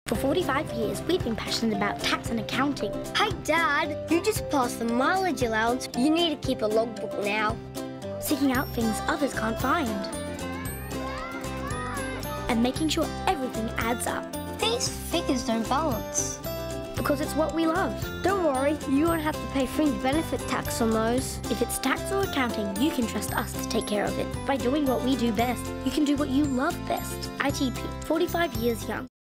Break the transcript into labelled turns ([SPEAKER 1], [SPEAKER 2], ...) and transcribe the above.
[SPEAKER 1] For 45 years, we've been passionate about tax and accounting.
[SPEAKER 2] Hey, Dad, you just passed the mileage allowance. You need to keep a logbook now.
[SPEAKER 1] Seeking out things others can't find. And making sure everything adds up.
[SPEAKER 2] These figures don't balance.
[SPEAKER 1] Because it's what we love.
[SPEAKER 2] Don't worry, you won't have to pay fringe benefit tax on those.
[SPEAKER 1] If it's tax or accounting, you can trust us to take care of it. By doing what we do best, you can do what you love best. ITP, 45 years young.